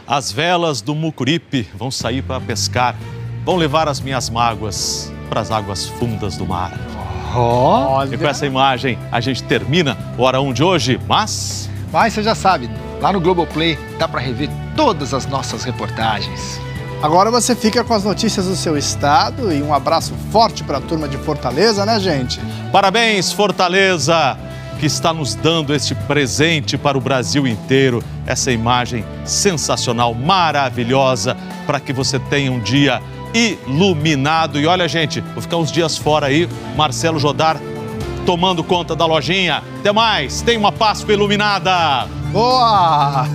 As velas do Mucuripe vão sair para pescar, vão levar as minhas mágoas para as águas fundas do mar. E com essa imagem a gente termina o Hora 1 de hoje, mas você já sabe, lá no Globoplay dá para rever todas as nossas reportagens. Agora você fica com as notícias do seu estado e um abraço forte para a turma de Fortaleza, né, gente? Parabéns, Fortaleza, que está nos dando este presente para o Brasil inteiro. Essa imagem sensacional, maravilhosa, para que você tenha um dia iluminado. E olha, gente, vou ficar uns dias fora aí, Marcelo Jodar tomando conta da lojinha. Até mais, tenha uma Páscoa iluminada. Boa!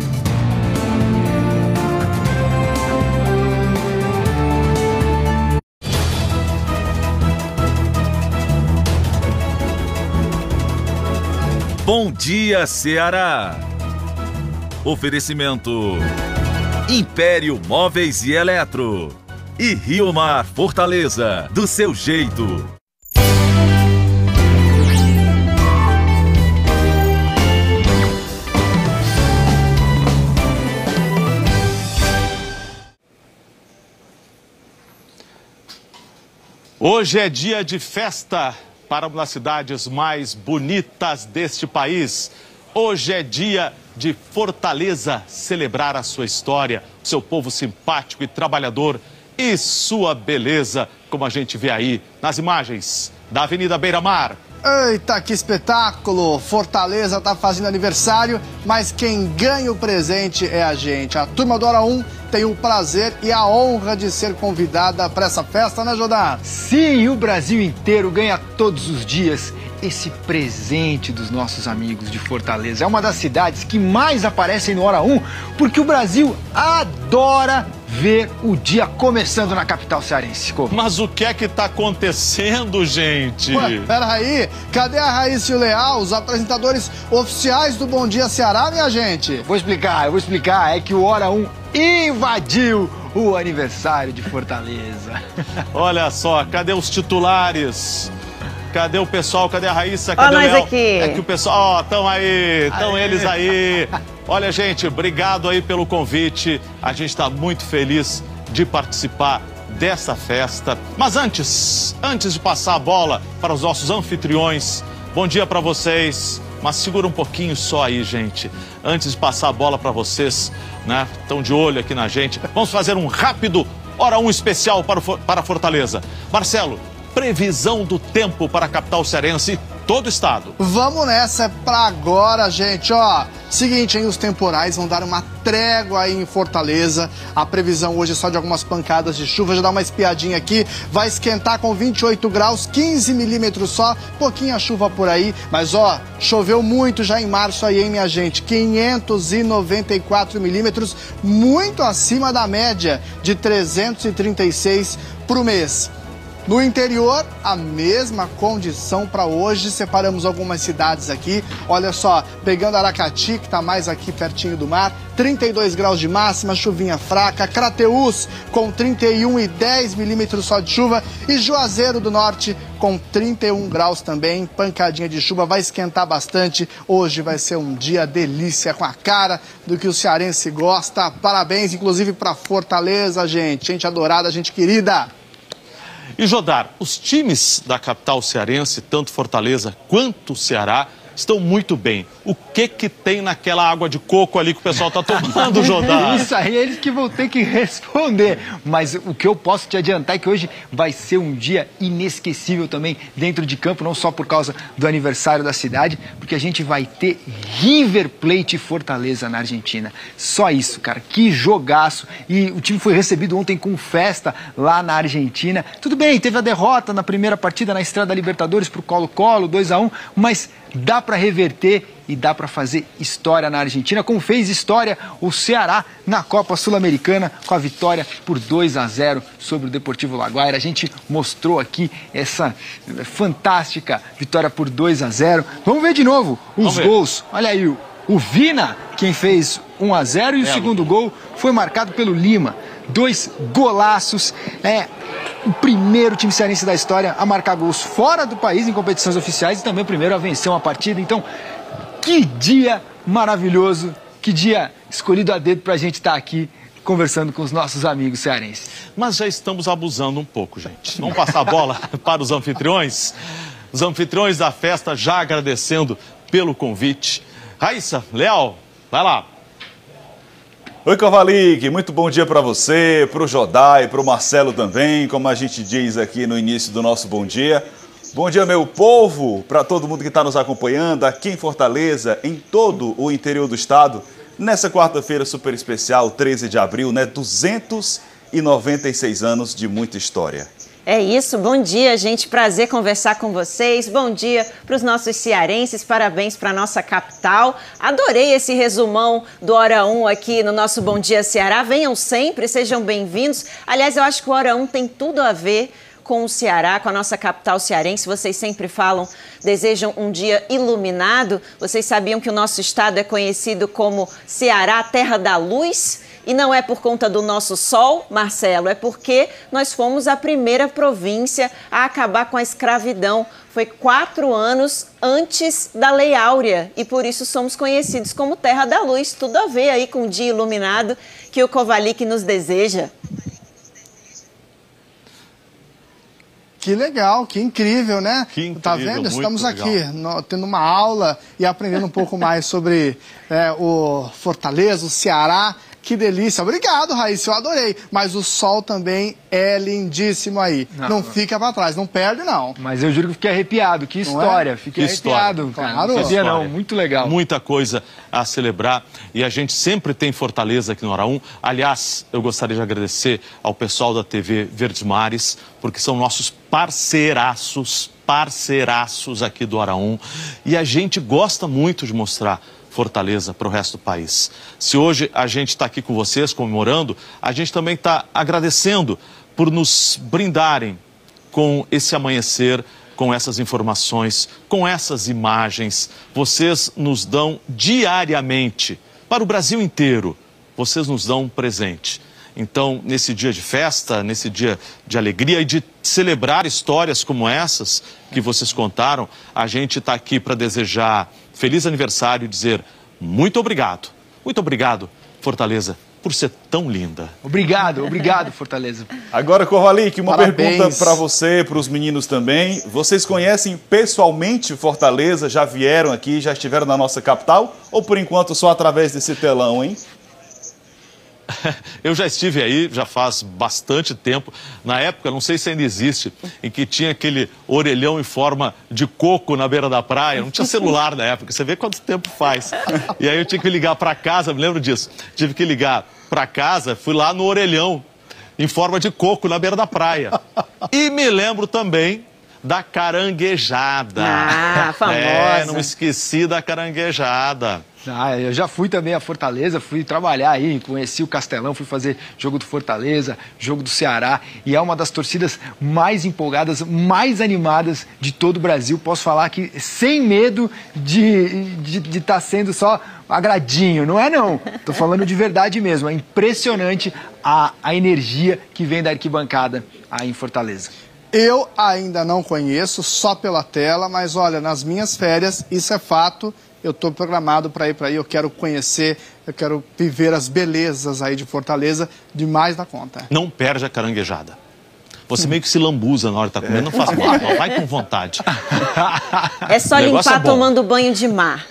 Bom dia, Ceará! Oferecimento Império Móveis e Eletro e Rio Mar Fortaleza, do seu jeito. Hoje é dia de festa para uma das cidades mais bonitas deste país. Hoje é dia de Fortaleza celebrar a sua história, o seu povo simpático e trabalhador e sua beleza, como a gente vê aí nas imagens da Avenida Beira-Mar. Eita, que espetáculo! Fortaleza tá fazendo aniversário, mas quem ganha o presente é a gente. A turma do Hora 1 tem o prazer e a honra de ser convidada para essa festa, né, Jodar? Sim, o Brasil inteiro ganha todos os dias esse presente dos nossos amigos de Fortaleza. É uma das cidades que mais aparecem no Hora 1, porque o Brasil adora ver o dia começando na capital cearense. Mas o que é que tá acontecendo, gente? Ué, peraí, cadê a Raíssa e o Leal, os apresentadores oficiais do Bom Dia Ceará, minha gente? Eu vou explicar. É que o Hora 1 invadiu o aniversário de Fortaleza. Olha só, cadê os titulares? Cadê o pessoal? Cadê a Raíssa? Cadê o Léo? Aqui. É que o pessoal, estão aí, estão eles aí. Olha, gente, obrigado aí pelo convite. A gente está muito feliz de participar dessa festa. Mas antes de passar a bola para os nossos anfitriões, bom dia para vocês. Mas segura um pouquinho só aí, gente. Antes de passar a bola para vocês, né? Estão de olho aqui na gente. Vamos fazer um rápido Hora 1 especial para Fortaleza. Marcelo, previsão do tempo para a capital cearense e todo o estado. Vamos nessa, é pra agora, gente, ó. Seguinte, hein, os temporais vão dar uma trégua aí em Fortaleza. A previsão hoje é só de algumas pancadas de chuva. Já dá uma espiadinha aqui. Vai esquentar com 28 graus, 15 milímetros só. Pouquinha chuva por aí. Mas, ó, choveu muito já em março aí, hein, minha gente? 594 milímetros, muito acima da média de 336 pro mês. No interior, a mesma condição para hoje. Separamos algumas cidades aqui. Olha só, pegando Aracati, que está mais aqui pertinho do mar, 32 graus de máxima, chuvinha fraca. Crateús, com 31 e 10 milímetros só de chuva. E Juazeiro do Norte, com 31 graus também, pancadinha de chuva. Vai esquentar bastante. Hoje vai ser um dia delícia, com a cara do que o cearense gosta. Parabéns, inclusive, para Fortaleza, gente. Gente adorada, gente querida. E Jodar, os times da capital cearense, tanto Fortaleza quanto Ceará, estão muito bem. O que tem naquela água de coco ali que o pessoal está tomando, Jodar? Isso aí, eles que vão ter que responder. Mas o que eu posso te adiantar é que hoje vai ser um dia inesquecível também dentro de campo, não só por causa do aniversário da cidade, porque a gente vai ter River Plate e Fortaleza na Argentina. Só isso, cara, que jogaço. E o time foi recebido ontem com festa lá na Argentina. Tudo bem, teve a derrota na primeira partida na estreia da Libertadores pro Colo-Colo, 2-1, mas dá para reverter e dá para fazer história na Argentina, como fez história o Ceará na Copa Sul-Americana com a vitória por 2-0 sobre o Deportivo Laguaira. A gente mostrou aqui essa fantástica vitória por 2-0. Vamos ver de novo os gols. Olha aí, o Vina, quem fez 1-0, e o segundo gol foi marcado pelo Lima. 2 golaços, o primeiro time cearense da história a marcar gols fora do país em competições oficiais e também o primeiro a vencer uma partida. Então, que dia maravilhoso Que dia escolhido a dedo pra gente estar aqui conversando com os nossos amigos cearenses. Mas já estamos abusando um pouco, gente. Vamos passar a bola para os anfitriões? Os anfitriões da festa já agradecendo pelo convite. Raíssa, Leal, vai lá. Oi, Kovalik, muito bom dia para você, para o Jodai, para o Marcelo também, como a gente diz aqui no início do nosso bom dia. Bom dia, meu povo, para todo mundo que está nos acompanhando aqui em Fortaleza, em todo o interior do estado. Nessa quarta-feira super especial, 13 de abril, né? 296 anos de muita história. É isso, bom dia, gente, prazer conversar com vocês, bom dia para os nossos cearenses, parabéns para a nossa capital. Adorei esse resumão do Hora 1 aqui no nosso Bom Dia Ceará, venham sempre, sejam bem-vindos. Aliás, eu acho que o Hora 1 tem tudo a ver com o Ceará, com a nossa capital cearense. Vocês sempre falam, desejam um dia iluminado. Vocês sabiam que o nosso estado é conhecido como Ceará, terra da luz? E não é por conta do nosso sol, Marcelo, é porque nós fomos a primeira província a acabar com a escravidão. Foi 4 anos antes da Lei Áurea e por isso somos conhecidos como Terra da Luz. Tudo a ver aí com o dia iluminado que o Kovalik nos deseja. Que legal, que incrível, né? Que incrível, tá vendo? Estamos muito aqui tendo uma aula e aprendendo um pouco mais sobre o Fortaleza, o Ceará. Que delícia. Obrigado, Raíssa, eu adorei. Mas o sol também é lindíssimo aí. Não fica pra trás, não perde, não. Mas eu juro que fiquei arrepiado. Que história. Fiquei arrepiado, cara. Claro. Não sabia, não. Muito legal. Muita coisa a celebrar e a gente sempre tem Fortaleza aqui no Hora 1. Aliás, eu gostaria de agradecer ao pessoal da TV Verdes Mares, porque são nossos parceiraços aqui do Hora 1. E a gente gosta muito de mostrar Fortaleza para o resto do país. Se hoje a gente está aqui com vocês comemorando, a gente também está agradecendo por nos brindarem com esse amanhecer, com essas informações, com essas imagens. Vocês nos dão diariamente, para o Brasil inteiro, vocês nos dão um presente. Então, nesse dia de festa, nesse dia de alegria e de celebrar histórias como essas que vocês contaram, a gente está aqui para desejar feliz aniversário e dizer muito obrigado. Muito obrigado, Fortaleza, por ser tão linda. Obrigado, Fortaleza. Agora, Kovalik, uma Parabéns. pergunta para você, para os meninos também. Vocês conhecem pessoalmente Fortaleza? Já vieram aqui, já estiveram na nossa capital? Ou, por enquanto, só através desse telão, hein? Eu já estive aí, já faz bastante tempo. Na época, não sei se ainda existe, em que tinha aquele orelhão em forma de coco na beira da praia. Não tinha celular na época, você vê quanto tempo faz. E aí eu tinha que ligar para casa, me lembro disso. Tive que ligar para casa, fui lá no orelhão em forma de coco na beira da praia. E me lembro também da caranguejada. Ah, famosa. Não esqueci da caranguejada. Ah, eu já fui também a Fortaleza, fui trabalhar aí, conheci o Castelão, fui fazer jogo do Fortaleza, jogo do Ceará, e é uma das torcidas mais empolgadas, mais animadas de todo o Brasil. Posso falar que sem medo de estar sendo só agradinho, não é não. Tô falando de verdade mesmo, é impressionante a energia que vem da arquibancada aí em Fortaleza. Eu ainda não conheço, só pela tela, mas olha, nas minhas férias, isso é fato. Eu estou programado para ir para aí, eu quero conhecer, eu quero viver as belezas aí de Fortaleza, demais da conta. Não perde a caranguejada. Você meio que se lambuza na hora que está comendo, não faz mal, vai com vontade. É só limpar tomando banho de mar.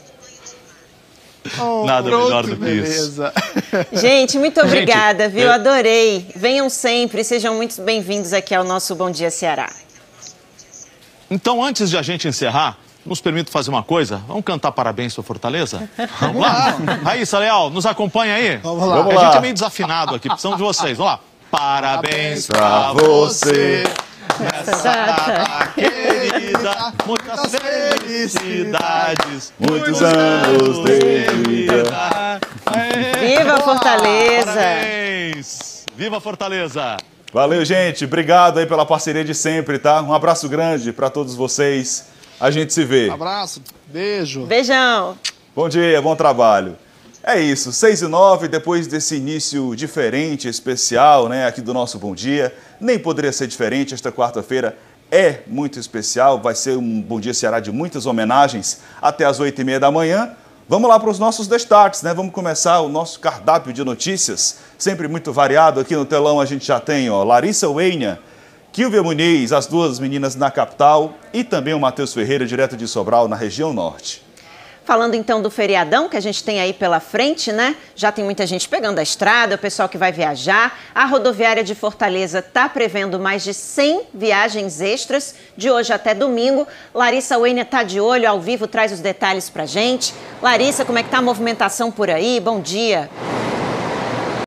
Nada melhor do que isso. Gente, muito obrigada, viu? Adorei. Venham sempre, sejam muito bem-vindos aqui ao nosso Bom Dia Ceará. Então, antes de a gente encerrar, nos permite fazer uma coisa? Vamos cantar parabéns para Fortaleza? Vamos lá? Raíssa, Leal, nos acompanha aí? Vamos lá. Vamos A gente lá. é meio desafinado aqui, precisamos de vocês. Vamos lá. Parabéns Pra você. nessa data querida, muitas felicidades, Muitos anos de vida. Viva Fortaleza! Parabéns! Viva Fortaleza! Valeu, gente. Obrigado aí pela parceria de sempre, tá? Um abraço grande para todos vocês. A gente se vê. Abraço, beijo. Beijão! Bom dia, bom trabalho. É isso, 6h09, depois desse início diferente, especial, né, aqui do nosso Bom Dia. Nem poderia ser diferente, esta quarta-feira é muito especial, vai ser um Bom Dia Ceará de muitas homenagens até as 8h30 da manhã. Vamos lá para os nossos destaques, né? Vamos começar o nosso cardápio de notícias, sempre muito variado. Aqui no telão a gente já tem, ó, Larissa Weiner, Kilvia Muniz, as duas meninas na capital, e também o Matheus Ferreira, direto de Sobral, na região norte. Falando então do feriadão que a gente tem aí pela frente, né? Já tem muita gente pegando a estrada, o pessoal que vai viajar. A rodoviária de Fortaleza está prevendo mais de 100 viagens extras de hoje até domingo. Larissa Weiner está de olho, ao vivo, traz os detalhes pra gente. Larissa, como é que tá a movimentação por aí? Bom dia.